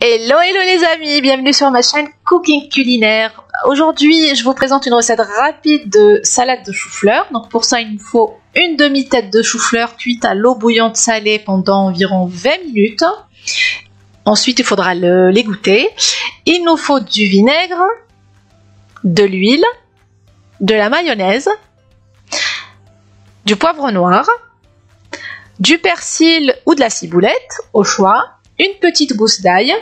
Hello les amis, bienvenue sur ma chaîne Cooking Culinaire. Aujourd'hui je vous présente une recette rapide de salade de chou-fleur. Donc pour ça il nous faut une demi-tête de chou-fleur cuite à l'eau bouillante salée pendant environ 20 minutes. Ensuite il faudra l'égoutter. Il nous faut du vinaigre, de l'huile, de la mayonnaise, du poivre noir, du persil ou de la ciboulette au choix, une petite gousse d'ail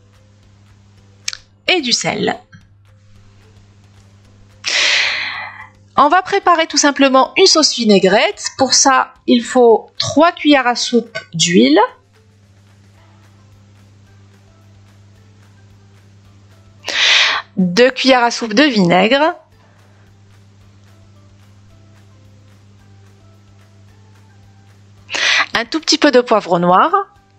et du sel. On va préparer tout simplement une sauce vinaigrette. Pour ça, il faut 3 cuillères à soupe d'huile, deux cuillères à soupe de vinaigre, un tout petit peu de poivre noir,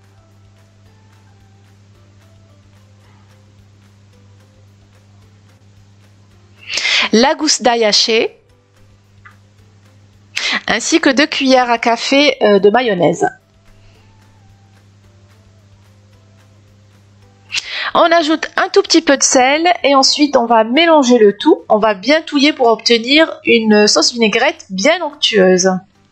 la gousse d'ail hachée, ainsi que 2 cuillères à café de mayonnaise. On ajoute un tout petit peu de sel et ensuite on va mélanger le tout. On va bien touiller pour obtenir une sauce vinaigrette bien onctueuse.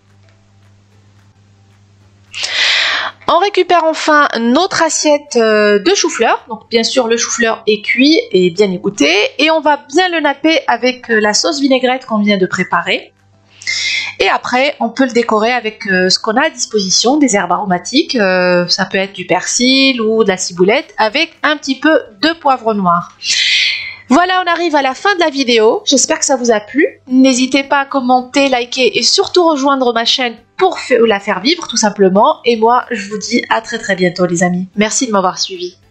On récupère enfin notre assiette de chou-fleur. Donc bien sûr le chou-fleur est cuit et bien égoutté. Et on va bien le napper avec la sauce vinaigrette qu'on vient de préparer. Et après on peut le décorer avec ce qu'on a à disposition, des herbes aromatiques. Ça peut être du persil ou de la ciboulette avec un petit peu de poivre noir. Voilà, on arrive à la fin de la vidéo. J'espère que ça vous a plu. N'hésitez pas à commenter, liker et surtout rejoindre ma chaîne pour la faire vivre tout simplement. Et moi, je vous dis à très bientôt les amis. Merci de m'avoir suivi.